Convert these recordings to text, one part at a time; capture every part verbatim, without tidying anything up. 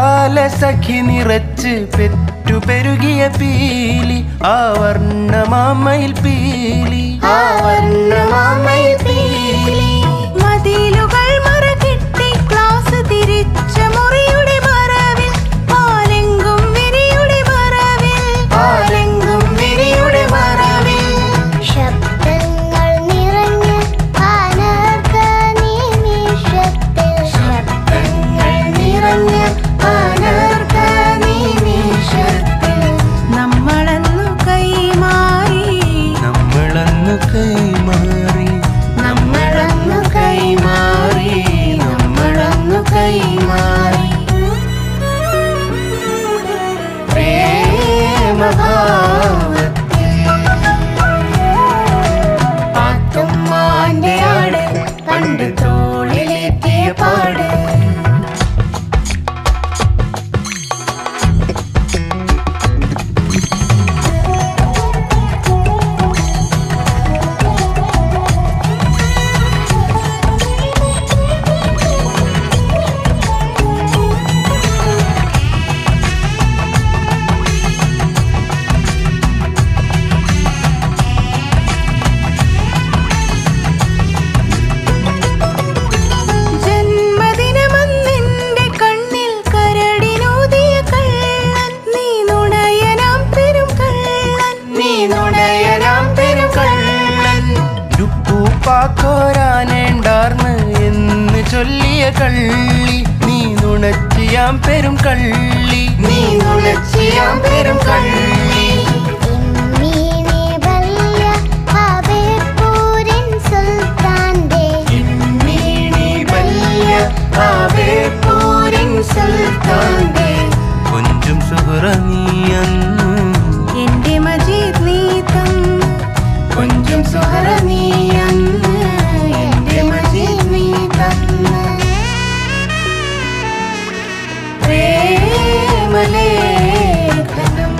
ബാലസഖി നിറച്ച് പെറ്റു പെരുകിയ പീലി ആ വർണ്ണമാമയിൽ പീലി ആ വർണ്ണമാമയിൽ പീലി മതിലുകൾ മറകിട്ടി ക്ലാസ് തിരിച്ച മുറിയുടെ മറവിൽ പാലെങ്കും വിരിയുടെ മറവിൽ പാലെങ്കും വിരിയുടെ മറവിൽ ശബ്ദങ്ങൾ നിറഞ്ഞ അനർഘ നിമിഷത്തിൽ ശബ്ദങ്ങൾ നിറഞ്ഞ അനർഘ നിമിഷത്തിൽ നമ്മളന്നു കൈമാറി നമ്മളന്നു കൈമാറി നമ്മളന്നു കൈമാറി നമ്മളന്നു കൈമാറി പ്രേമഭാവത്തിൽ പാത്തുമ്മാന്റെ ആട് പണ്ട് തോളിലേറ്റിയ പാട് ജന്മദിനമന്നെന്റെ കണ്ണിൽ കരടിനൂതിയ കള്ളൻ നീ നുണയനാം പെരും കള്ളൻ നീ നുണയനാം പെരും കള്ളൻ ുപ്പാക്കോരാനേണ്ടാർന്ന് എന്ന് ചൊല്ലിയ കള്ളി നീ നുണച്ചിയാം പെരും കള്ളി നീ നുണച്ചിയാം പെരും കള്ളി ഇമ്മീനെ ബല്യ അബേപ്പൂരിൻ സുൽത്താന്റെ ഇമ്മീണി ബല്യ ആബേപ്പൂരിൻ സുൽത്താന്റെ കൊഞ്ചും സുഹറ നീയന്നു എന്റെ മജീദ് നീ തന്നു കൊഞ്ചും സുഹറ നീ അന്ന് എന്റെ മജീദ് നീ തന്നു പ്രേമലേഖനം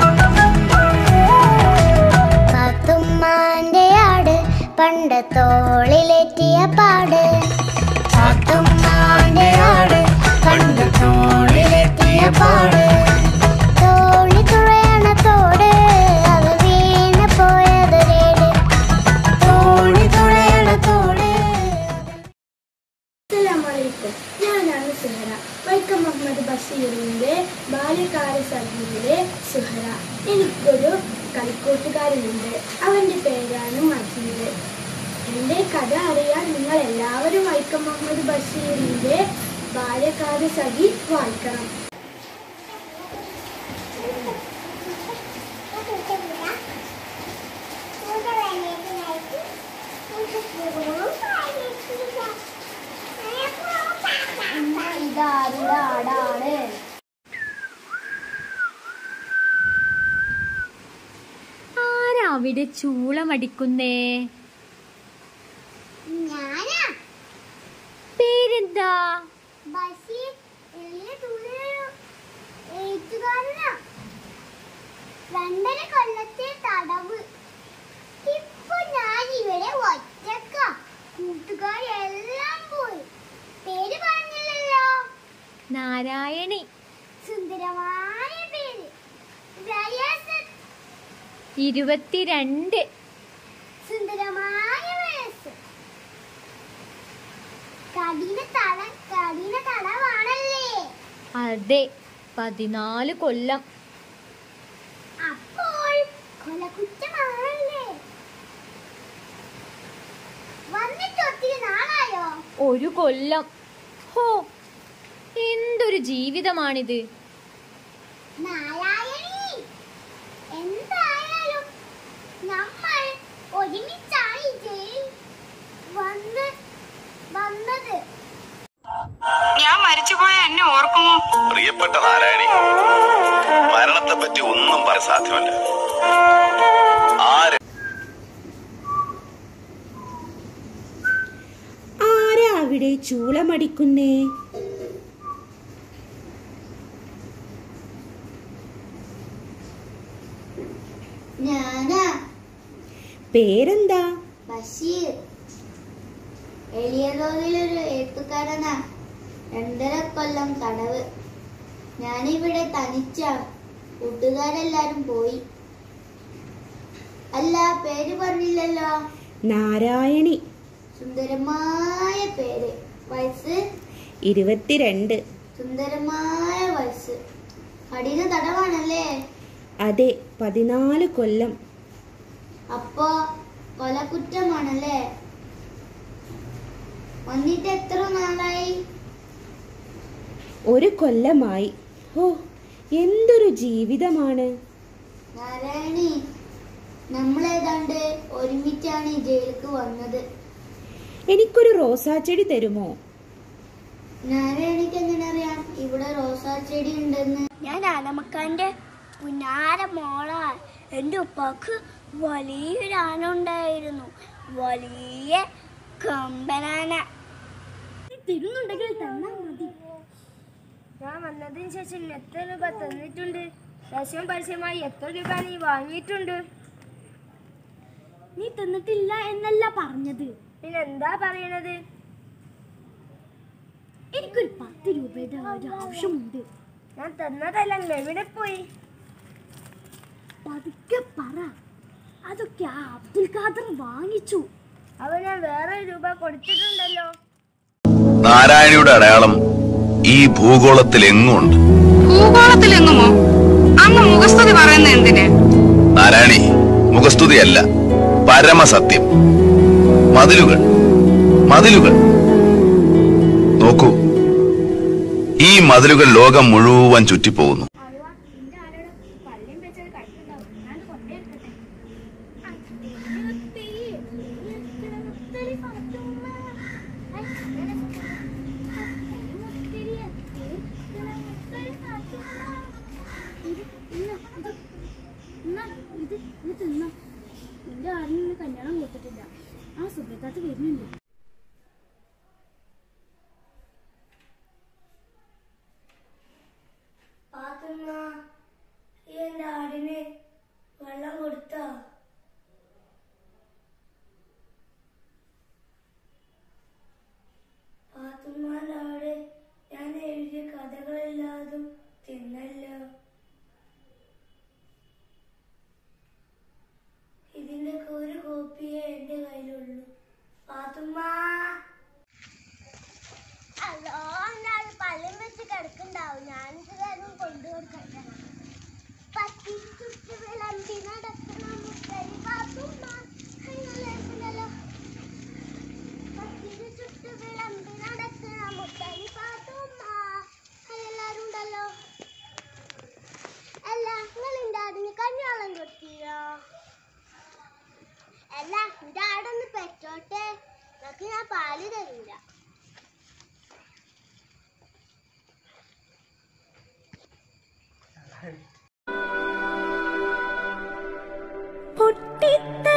പാത്തുമ്മാന്റെ ആട് പണ്ട് തോളിലേറ്റിയ പാട് പാത്തുമ്മാന്റെ ആട് പണ്ട് തോളിലെത്തിയ പാട് തോണി തുഴയണ തോട് അവ വീണ് പോയതൊരേട് തോണി തുഴയണ തോട്. അസ്സലാമലൈക്കും. ഞാനാണ് സുഹറ. വൈക്കം മുഹമ്മദ് ബഷീറിന്റെ ബാല്യകാല സഖിയിലെ സുഹറ. എനിക്കൊരു കളിക്കൂട്ടുകാരനുണ്ട്. അവന്റെ പേരാണ് മജീദ്. എന്റെ കഥ അറിയാൻ നിങ്ങൾ എല്ലാവരും വൈക്കം മുഹമ്മദ് ബഷീറിന്റെ ബാല്യകാല സഖി വായിക്കണം. ഇതാരുടെ ആടാണ്? ആരാ അവിടെ ചൂളമടിക്കുന്നേ? ഞാനാ പേരെന്താ? ബഷീർ. വലിയ തുള്ളൊരു എഴുത്തുകാരനാ. രണ്ടര കൊല്ലത്തെ തടവ്. ഇപ്പൊ ഞാൻ ഇവിടെ ഒറ്റക്ക. കൂട്ടുകാരെല്ലാം പോയി. പേര് പറഞ്ഞില്ലല്ലോ. നാരായണി. സുന്ദരമായ പേര്. വയസ്സ് ഇരുപത്തിരണ്ട്. സുന്ദരമായ വയസ്സ്. കഠിന തട കഠിന തടവാണല്ലേ? അതെ, പതിനാല് കൊല്ലം. അപ്പോൾ കൊലകുറ്റമാണല്ലേ? വന്നിട്ട് ഒത്തിരി നാളായോ? ഒരു കൊല്ലം. ഹോ, എന്തൊരു ജീവിതമാണിത്. നാരായണി, എന്തായാലും നമ്മൾ ഒരുമിച്ചാണ് ഈ ജയിലിൽ വന്ന് വന്നത്. ഞാൻ മരിച്ചുപോയ എന്നെ ഓർക്കുമോ? പ്രിയപ്പെട്ട നാരായണി, മരണത്തെ പറ്റി ഒന്നും പറയാൻ സാധ്യമല്ല. ആര് ആരാ അവിടെ ചൂളമടിക്കുന്നേ? ഞാനാ. പേരെന്താ? ബഷീർ. എളിയ തോതിലൊരു എഴുത്തുകാരനാ. രണ്ടര കൊല്ലം തടവ്. ഞാനിവിടെ തനിച്ചാണ്. കൂട്ടുകാരെല്ലാരും പോയി. അല്ല, പേര് പറഞ്ഞില്ലല്ലോ. നാരായണി. സുന്ദരമായ പേര്. വയസ്സ്? ഇരുപത്തിരണ്ട്. സുന്ദരമായ വയസ്സ്. കഠിന തടവാണല്ലേ? അതെ, പതിനാല് കൊല്ലം. അപ്പോ കൊലക്കുറ്റമാണല്ലേ? വന്നിട്ട് എത്ര നാളായി? ഒരു കൊല്ലമായി. ഓ, എന്തൊരു ജീവിതമാണ്. നാരായണി, നമ്മളേതാണ്ട് ഒരുമിച്ചാണ് ഈ ജയിലിലേക്ക് വന്നത്. എനിക്കൊരു റോസാ ചെടി തരുമോ? നാരായണിക്ക് എങ്ങനെ അറിയാം ഇവിടെ റോസാ ചെടി ഉണ്ടെന്ന്? ഞാൻ ആനമക്കാന്റെ പുന്നാര മോളാ. എൻ്റെ ഉപ്പാക്ക് വലിയൊരു ആന ഉണ്ടായിരുന്നു. വലിയ കമ്പനാന. തരുന്നുണ്ടെങ്കിൽ തന്നാ മതി. ഞാൻ വന്നതിന് ശേഷം എത്ര രൂപ തന്നിട്ടുണ്ട്? രഹസ്യം പരസ്യമായി എത്ര രൂപ നീ വാങ്ങിയിട്ടുണ്ട്? നീ തന്നിട്ടില്ല എന്നല്ല പറഞ്ഞത്. പിന്നെന്താ പറയണത്? എനിക്കൊരു പത്ത് രൂപയുടെ ഒരു ആവശ്യമുണ്ട്. ഞാൻ തന്നതെല്ലാം എവിടെ പോയി? പതുക്കെ പറ. അതൊക്കെ ആ അബ്ദുൽ ഖാദർ വാങ്ങിച്ചു. അവൻ ഞാൻ വേറെ രൂപ കൊടുത്തിട്ടുണ്ടല്ലോ. നാരായണിയുടെ അടയാളം ഈ ഭൂഗോളത്തിൽ എങ്ങുണ്ട്. ഭൂഗോളത്തിൽ എങ്ങുമോ? അങ്ങ് മുഖസ്തുതി പറയുന്ന എന്തിന്? നാരായണി മുഖസ്തുതിയല്ല, പരമസത്യം. മതിലുകൾ മതിലുകൾ നോക്കൂ, ഈ മതിലുകൾ ലോകം മുഴുവൻ ചുറ്റിപ്പോകുന്നു. നിന്റെ ആരും കല്യാണം കൊടുത്തിട്ടില്ല. ആ സുബ്രതാത്ത് വരുന്നുണ്ട്. എന്റെ ആടിന് വെള്ളം കൊടുത്ത? പാത്തുമ്മാന്റെ ആട് ഞാൻ എഴുതിയ കഥകളെല്ലാതും തിന്നല്ലോ. ഇതിന്റെ ഒരു കോപ്പിയേ എന്റെ കയ്യിലുള്ളൂ. പാത്തുമ്മ, അല്ലോ, ഞാൻ പള്ളിയും വെച്ച് കിടക്കുന്നുണ്ടാവും. ഞാനിത് കാര്യം കൊണ്ടുകൊടുക്കട്ടെ. പത്തി ചുറ്റി വിളമ്പി നടക്കുന്ന മുത്തരി പാത്തുമ്മ. ല്ലോ പത്തിന് ചുറ്റി വിളമ്പി നടക്കുന്ന മുത്തരി പാത്തുമ്മ. എല്ലാരും ഉണ്ടല്ലോ. അല്ല, നിങ്ങൾ എന്റെ അതിന് കഞ്ഞാളം കൊടുത്തീരോ? അല്ല, എന്റെ ആടൊന്ന് പെറ്റോട്ടെ. നിനക്ക് ഞാൻ പാല് തരൂല. പൊട്ടിത്ത